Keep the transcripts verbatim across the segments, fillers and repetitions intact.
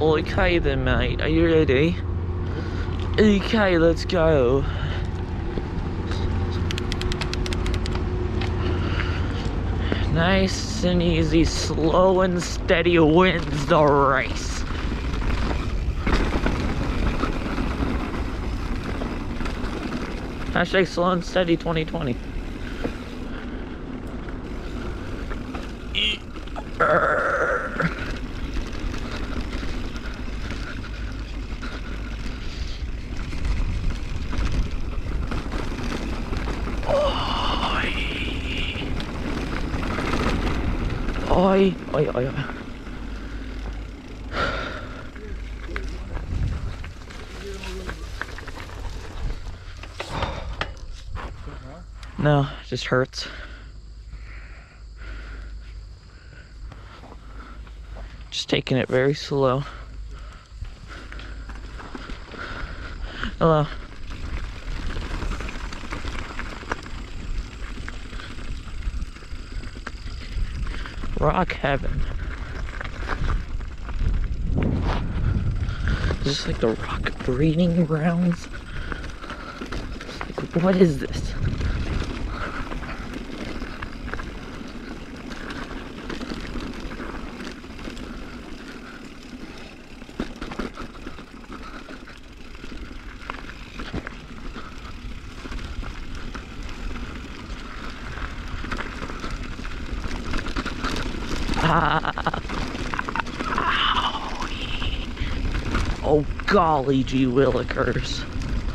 Okay then, mate. Are you ready? Okay, let's go. Nice and easy, slow and steady wins the race. Hashtag slow and steady twenty twenty. Oi, oi, oi, oi. No, it just hurts. Just taking it very slow. Hello. Rock heaven. Is this like the rock breeding grounds? Like, what is this? Oh golly gee willikers.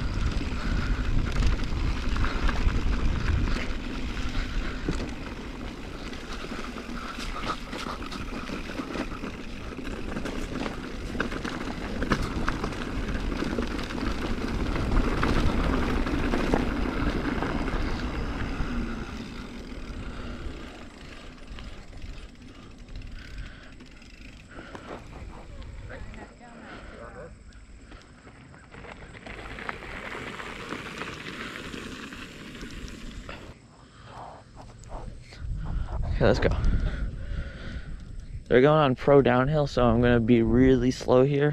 Okay, let's go. They're going on pro downhill, so I'm gonna be really slow here.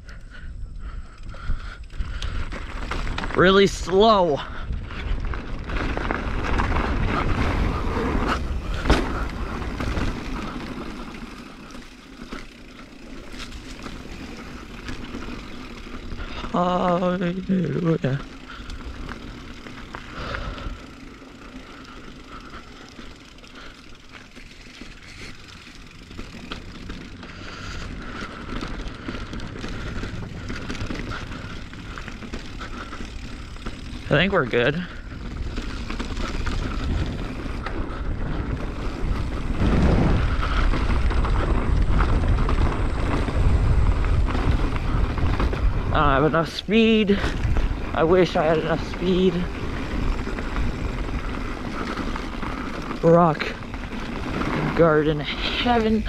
Really slow. Hallelujah. I think we're good. I don't have enough speed. I wish I had enough speed. Rock garden heaven.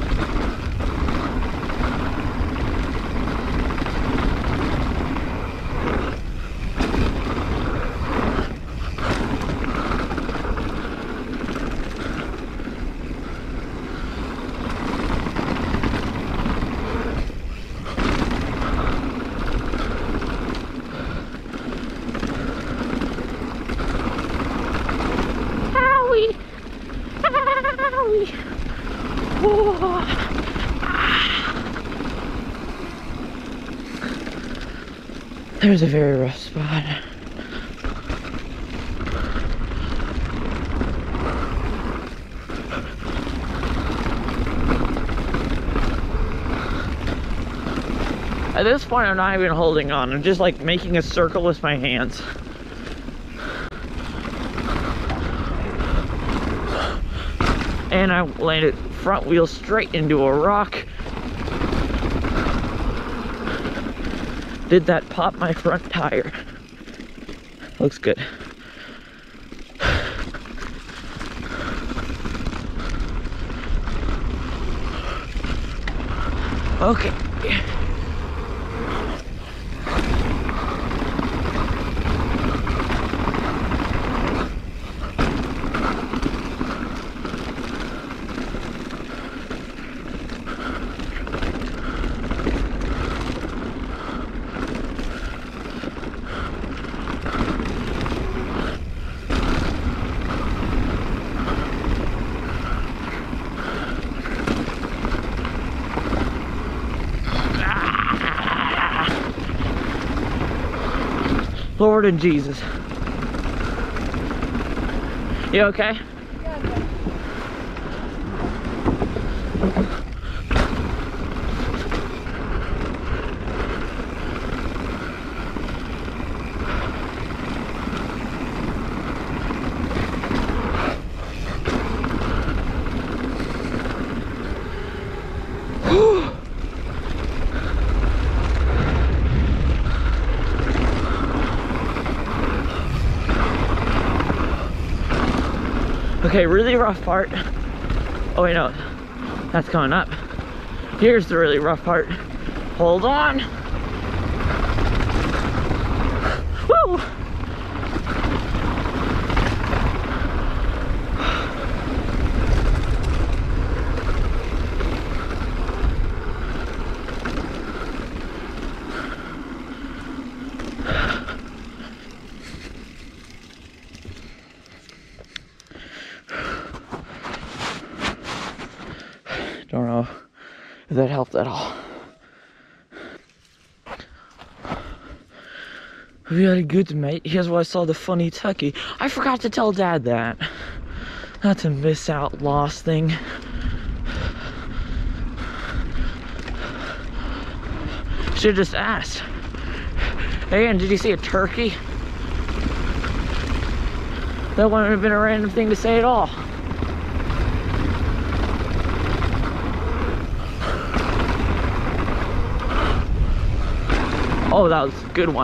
There's a very rough spot. At this point, I'm not even holding on. I'm just like making a circle with my hands. And I landed front wheel straight into a rock. Did that pop my front tire? Looks good. Okay. Lord and Jesus. You okay? Yeah, I'm good. Okay, really rough part. Oh wait, no, that's coming up. Here's the really rough part. Hold on. Woo! Don't know if that helped at all. We had a good mate. Here's where I saw the funny turkey. I forgot to tell Dad that. Not to miss out lost thing. Should've just asked. Hey, and did you see a turkey? That wouldn't have been a random thing to say at all. Oh, that was a good one.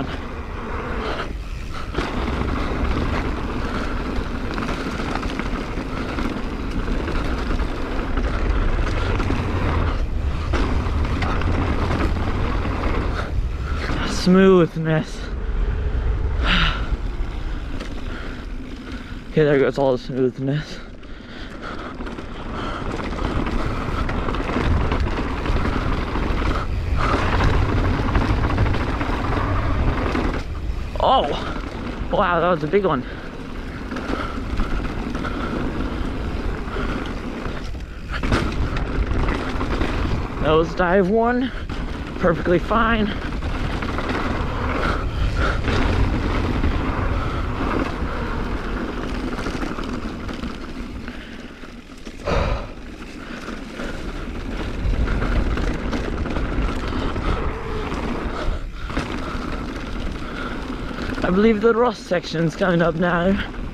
Smoothness. Okay, there goes all the smoothness. Oh, wow, that was a big one. Nose dive one, perfectly fine. I believe the Ross section's coming up now.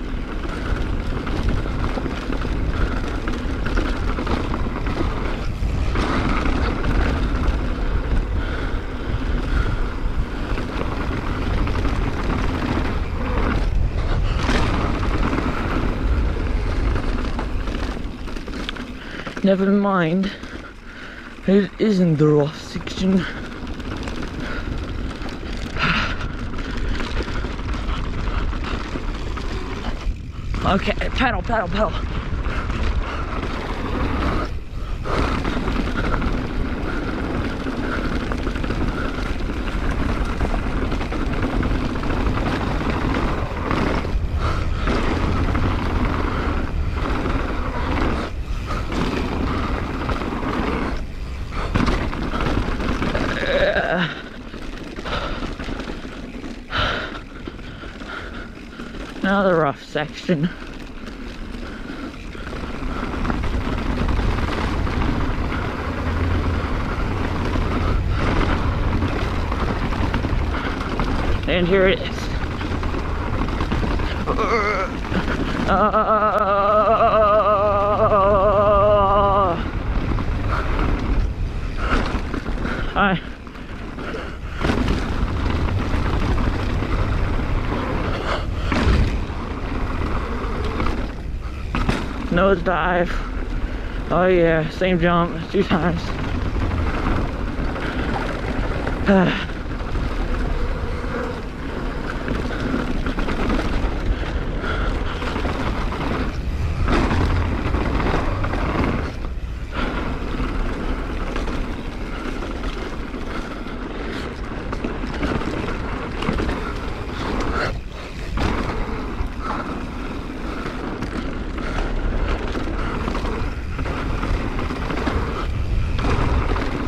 Never mind, it isn't the Ross section. Okay, pedal, pedal, pedal. Uh, now the rough section. And here it is. Uh, Hi. Nose dive. Oh yeah, same jump two times.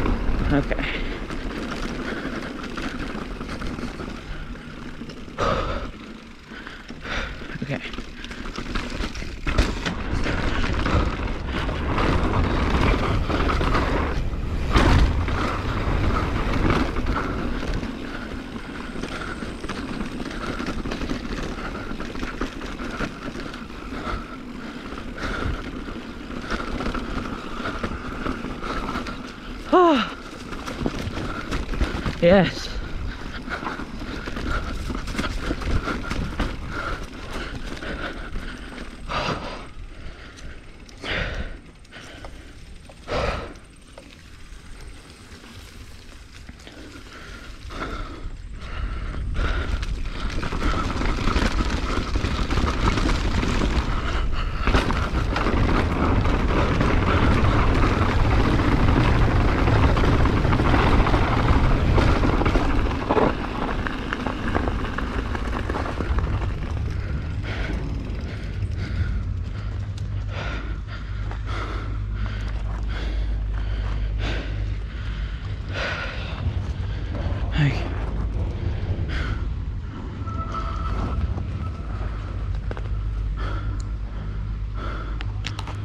Okay. Yes. Hey.